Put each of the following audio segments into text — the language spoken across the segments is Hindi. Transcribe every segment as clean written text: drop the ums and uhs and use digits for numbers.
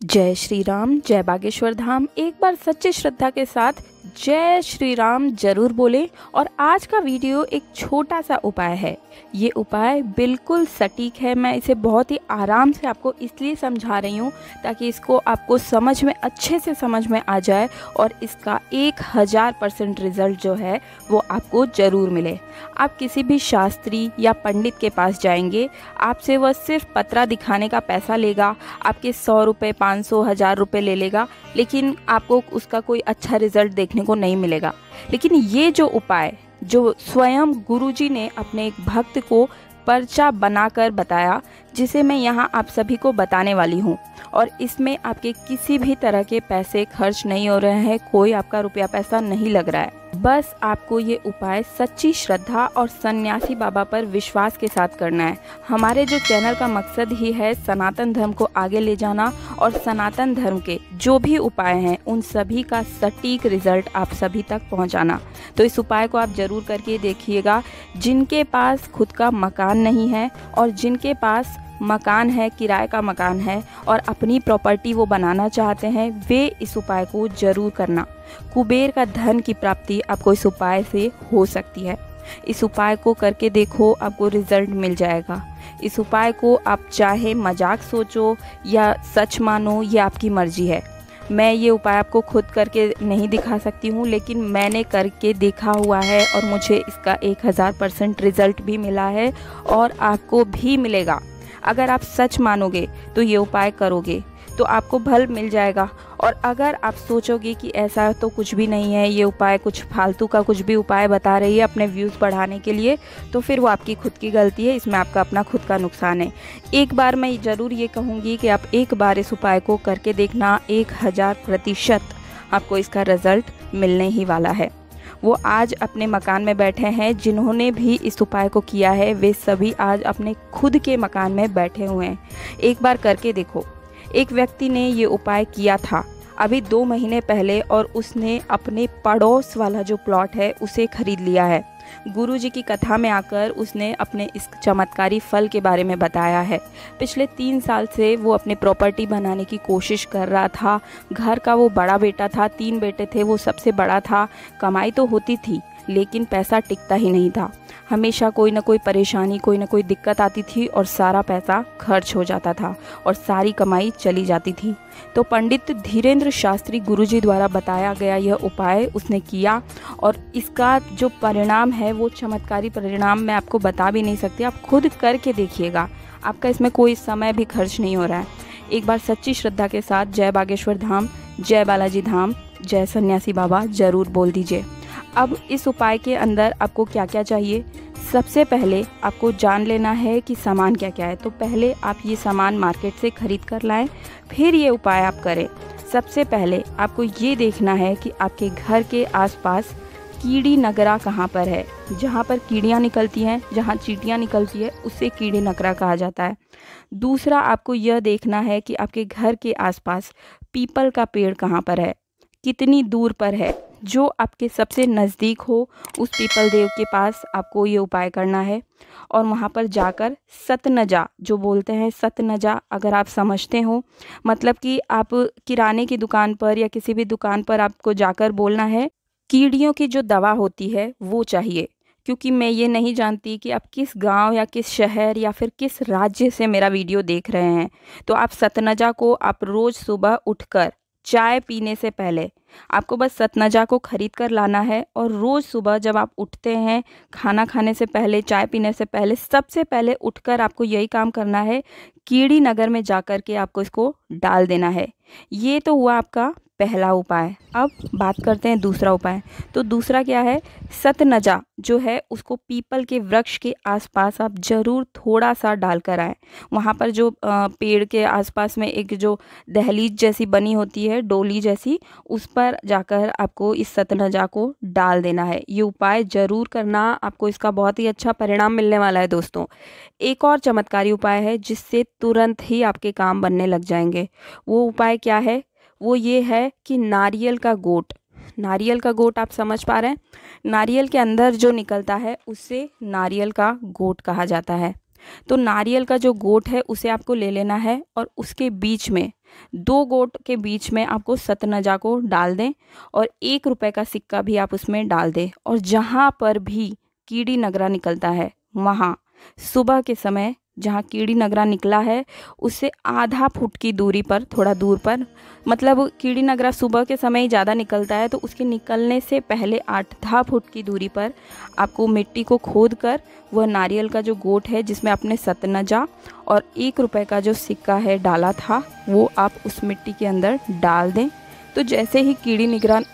जय श्री राम, जय बागेश्वर धाम। एक बार सच्ची श्रद्धा के साथ जय श्री राम जरूर बोलें। और आज का वीडियो एक छोटा सा उपाय है। ये उपाय बिल्कुल सटीक है। मैं इसे बहुत ही आराम से आपको इसलिए समझा रही हूँ ताकि इसको आपको समझ में अच्छे से समझ में आ जाए और इसका 1000% रिजल्ट जो है वो आपको ज़रूर मिले। आप किसी भी शास्त्री या पंडित के पास जाएंगे, आपसे वह सिर्फ पतरा दिखाने का पैसा लेगा, आपके 100 रुपये, 500, 1000 रुपये ले लेगा, लेकिन आपको उसका कोई अच्छा रिजल्ट देखने को नहीं मिलेगा। लेकिन ये जो उपाय जो स्वयं गुरुजी ने अपने एक भक्त को पर्चा बनाकर बताया, जिसे मैं यहाँ आप सभी को बताने वाली हूँ, और इसमें आपके किसी भी तरह के पैसे खर्च नहीं हो रहे हैं, कोई आपका रुपया पैसा नहीं लग रहा है। बस आपको ये उपाय सच्ची श्रद्धा और सन्यासी बाबा पर विश्वास के साथ करना है। हमारे जो चैनल का मकसद ही है सनातन धर्म को आगे ले जाना, और सनातन धर्म के जो भी उपाय हैं उन सभी का सटीक रिजल्ट आप सभी तक पहुंचाना। तो इस उपाय को आप ज़रूर करके देखिएगा। जिनके पास खुद का मकान नहीं है और जिनके पास मकान है, किराए का मकान है, और अपनी प्रॉपर्टी वो बनाना चाहते हैं, वे इस उपाय को ज़रूर करना। कुबेर का धन की प्राप्ति आपको इस उपाय से हो सकती है। इस उपाय को करके देखो, आपको रिजल्ट मिल जाएगा। इस उपाय को आप चाहे मजाक सोचो या सच मानो, ये आपकी मर्जी है। मैं ये उपाय आपको खुद करके नहीं दिखा सकती हूँ, लेकिन मैंने करके देखा हुआ है और मुझे इसका 1000% रिजल्ट भी मिला है, और आपको भी मिलेगा। अगर आप सच मानोगे तो ये उपाय करोगे तो आपको फल मिल जाएगा। और अगर आप सोचोगे कि ऐसा तो कुछ भी नहीं है, ये उपाय कुछ फालतू का कुछ भी उपाय बता रही है अपने व्यूज़ बढ़ाने के लिए, तो फिर वो आपकी खुद की गलती है। इसमें आपका अपना खुद का नुकसान है। एक बार मैं ज़रूर ये कहूँगी कि आप एक बार इस उपाय को करके देखना, 1000% आपको इसका रिज़ल्ट मिलने ही वाला है। वो आज अपने मकान में बैठे हैं, जिन्होंने भी इस उपाय को किया है वे सभी आज अपने खुद के मकान में बैठे हुए हैं। एक बार करके देखो। एक व्यक्ति ने ये उपाय किया था अभी 2 महीने पहले, और उसने अपने पड़ोस वाला जो प्लॉट है उसे खरीद लिया है। गुरुजी की कथा में आकर उसने अपने इस चमत्कारी फल के बारे में बताया है। पिछले 3 साल से वो अपनी प्रॉपर्टी बनाने की कोशिश कर रहा था। घर का वो बड़ा बेटा था, 3 बेटे थे, वो सबसे बड़ा था। कमाई तो होती थी लेकिन पैसा टिकता ही नहीं था। हमेशा कोई ना कोई परेशानी, कोई ना कोई दिक्कत आती थी और सारा पैसा खर्च हो जाता था और सारी कमाई चली जाती थी। तो पंडित धीरेन्द्र शास्त्री गुरुजी द्वारा बताया गया यह उपाय उसने किया, और इसका जो परिणाम है वो चमत्कारी परिणाम मैं आपको बता भी नहीं सकती। आप खुद करके देखिएगा, आपका इसमें कोई समय भी खर्च नहीं हो रहा है। एक बार सच्ची श्रद्धा के साथ जय बागेश्वर धाम, जय बालाजी धाम, जय सन्यासी बाबा ज़रूर बोल दीजिए। अब इस उपाय के अंदर आपको क्या क्या चाहिए, सबसे पहले आपको जान लेना है कि सामान क्या क्या है। तो पहले आप ये सामान मार्केट से ख़रीद कर लाएं, फिर ये उपाय आप करें। सबसे पहले आपको ये देखना है कि आपके घर के आसपास कीड़ी नगरा कहाँ पर है। जहाँ पर कीड़ियाँ निकलती हैं, जहाँ चींटियाँ निकलती है, उसे कीड़ी नगरा कहा जाता है। दूसरा आपको यह देखना है कि आपके घर के आसपास पीपल का पेड़ कहाँ पर है, कितनी दूर पर है। जो आपके सबसे नज़दीक हो उस पीपल देव के पास आपको ये उपाय करना है, और वहाँ पर जाकर सतनजा जो बोलते हैं, सतनजा अगर आप समझते हो, मतलब कि आप किराने की दुकान पर या किसी भी दुकान पर आपको जाकर बोलना है कीड़ियों की जो दवा होती है वो चाहिए। क्योंकि मैं ये नहीं जानती कि आप किस गांव या किस शहर या फिर किस राज्य से मेरा वीडियो देख रहे हैं। तो आप सतनजा को आप रोज़ सुबह उठकर चाय पीने से पहले आपको बस सतनजा को खरीद कर लाना है, और रोज़ सुबह जब आप उठते हैं, खाना खाने से पहले, चाय पीने से पहले, सबसे पहले उठकर आपको यही काम करना है, कीड़ी नगर में जाकर के आपको इसको डाल देना है। ये तो हुआ आपका पहला उपाय। अब बात करते हैं दूसरा उपाय। तो दूसरा क्या है, सतनजा जो है उसको पीपल के वृक्ष के आसपास आप ज़रूर थोड़ा सा डाल कर आएँ। वहाँ पर जो पेड़ के आसपास में एक जो दहलीज जैसी बनी होती है, डोली जैसी, उस पर जाकर आपको इस सतनजा को डाल देना है। ये उपाय ज़रूर करना, आपको इसका बहुत ही अच्छा परिणाम मिलने वाला है दोस्तों। एक और चमत्कारी उपाय है जिससे तुरंत ही आपके काम बनने लग जाएंगे। वो उपाय क्या है, वो ये है कि नारियल का गोट। नारियल का गोट आप समझ पा रहे हैं, नारियल के अंदर जो निकलता है उससे नारियल का गोट कहा जाता है। तो नारियल का जो गोट है उसे आपको ले लेना है और उसके बीच में 2 गोट के बीच में आपको सतनजा को डाल दें और 1 रुपए का सिक्का भी आप उसमें डाल दें। और जहाँ पर भी कीड़ी नगरा निकलता है वहाँ सुबह के समय जहाँ कीड़ी नगरा निकला है उससे आधा फुट की दूरी पर, थोड़ा दूर पर, मतलब कीड़ी नगरा सुबह के समय ही ज़्यादा निकलता है तो उसके निकलने से पहले 8-10 फुट की दूरी पर आपको मिट्टी को खोद कर वह नारियल का जो गोट है जिसमें आपने सतनजा और 1 रुपए का जो सिक्का है डाला था वो आप उस मिट्टी के अंदर डाल दें। तो जैसे ही कीड़ी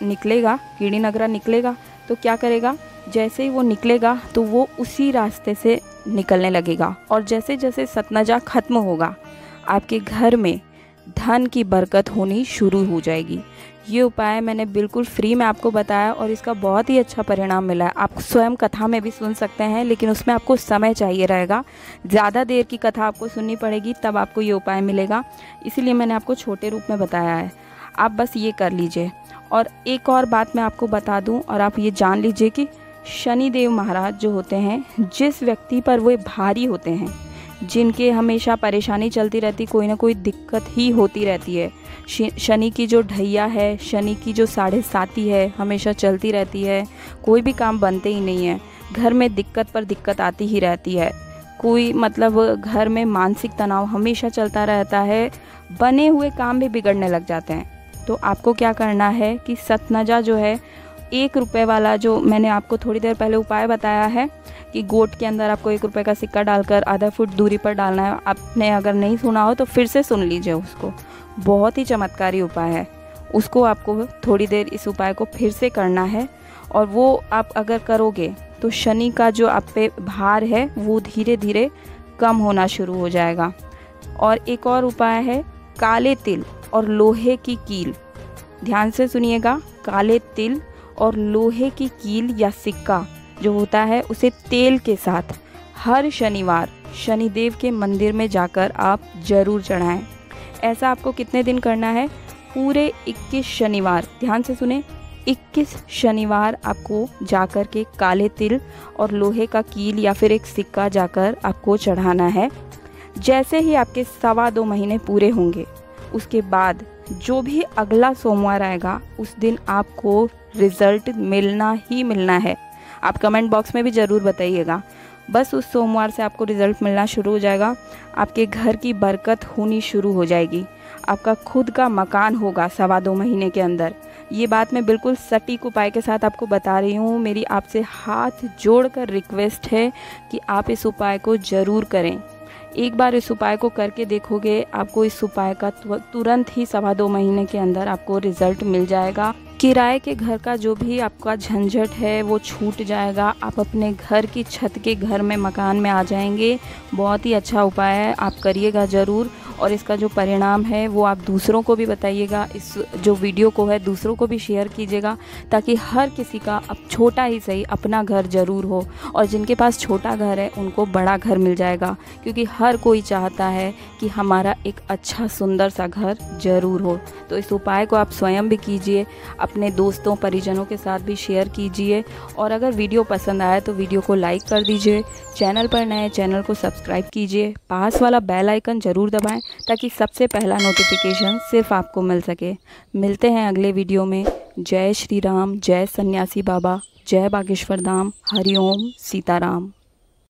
नगरा निकलेगा तो क्या करेगा, जैसे ही वो निकलेगा तो वो उसी रास्ते से निकलने लगेगा और जैसे जैसे सतनजा खत्म होगा आपके घर में धन की बरकत होनी शुरू हो जाएगी। ये उपाय मैंने बिल्कुल फ्री में आपको बताया और इसका बहुत ही अच्छा परिणाम मिला है। आप स्वयं कथा में भी सुन सकते हैं लेकिन उसमें आपको समय चाहिए रहेगा, ज़्यादा देर की कथा आपको सुननी पड़ेगी तब आपको ये उपाय मिलेगा, इसीलिए मैंने आपको छोटे रूप में बताया है। आप बस ये कर लीजिए। और एक और बात मैं आपको बता दूं और आप ये जान लीजिए कि शनिदेव महाराज जो होते हैं, जिस व्यक्ति पर वे भारी होते हैं, जिनके हमेशा परेशानी चलती रहती, कोई ना कोई दिक्कत ही होती रहती है, शनि की जो ढैया है, शनि की जो 7.5 है हमेशा चलती रहती है, कोई भी काम बनते ही नहीं है, घर में दिक्कत पर दिक्कत आती ही रहती है, कोई मतलब घर में मानसिक तनाव हमेशा चलता रहता है, बने हुए काम भी बिगड़ने लग जाते हैं। तो आपको क्या करना है कि सतनजा जो है 1 रुपए वाला, जो मैंने आपको थोड़ी देर पहले उपाय बताया है कि गोट के अंदर आपको 1 रुपए का सिक्का डालकर आधा फुट दूरी पर डालना है, आपने अगर नहीं सुना हो तो फिर से सुन लीजिए उसको, बहुत ही चमत्कारी उपाय है। उसको आपको थोड़ी देर इस उपाय को फिर से करना है और वो आप अगर करोगे तो शनि का जो आप पे भार है वो धीरे धीरे कम होना शुरू हो जाएगा। और एक और उपाय है काले तिल और लोहे की कील। ध्यान से सुनिएगा, काले तिल और लोहे की कील या सिक्का जो होता है उसे तेल के साथ हर शनिवार शनिदेव के मंदिर में जाकर आप जरूर चढ़ाएं। ऐसा आपको कितने दिन करना है? पूरे 21 शनिवार, ध्यान से सुने, 21 शनिवार आपको जाकर के काले तिल और लोहे का कील या फिर एक सिक्का जाकर आपको चढ़ाना है। जैसे ही आपके 2.25 महीने पूरे होंगे उसके बाद जो भी अगला सोमवार आएगा उस दिन आपको रिज़ल्ट मिलना ही मिलना है। आप कमेंट बॉक्स में भी ज़रूर बताइएगा। बस उस सोमवार से आपको रिज़ल्ट मिलना शुरू हो जाएगा, आपके घर की बरकत होनी शुरू हो जाएगी, आपका खुद का मकान होगा 2.25 महीने के अंदर। ये बात मैं बिल्कुल सटीक उपाय के साथ आपको बता रही हूँ। मेरी आपसे हाथ जोड़कर रिक्वेस्ट है कि आप इस उपाय को ज़रूर करें। एक बार इस उपाय को करके देखोगे, आपको इस उपाय का तुरंत ही 2.25 महीने के अंदर आपको रिजल्ट मिल जाएगा। किराए के घर का जो भी आपका झंझट है वो छूट जाएगा, आप अपने घर की छत के घर में, मकान में आ जाएंगे। बहुत ही अच्छा उपाय है, आप करिएगा ज़रूर और इसका जो परिणाम है वो आप दूसरों को भी बताइएगा। इस जो वीडियो को है दूसरों को भी शेयर कीजिएगा ताकि हर किसी का अब छोटा ही सही अपना घर ज़रूर हो, और जिनके पास छोटा घर है उनको बड़ा घर मिल जाएगा, क्योंकि हर कोई चाहता है कि हमारा एक अच्छा सुंदर सा घर ज़रूर हो। तो इस उपाय को आप स्वयं भी कीजिए, अपने दोस्तों परिजनों के साथ भी शेयर कीजिए, और अगर वीडियो पसंद आए तो वीडियो को लाइक कर दीजिए। चैनल पर नए चैनल को सब्सक्राइब कीजिए, पास वाला बेल आइकन ज़रूर दबाएं ताकि सबसे पहला नोटिफिकेशन सिर्फ आपको मिल सके। मिलते हैं अगले वीडियो में। जय श्री राम, जय सन्यासी बाबा, जय बागेश्वर धाम, हरिओम, सीताराम।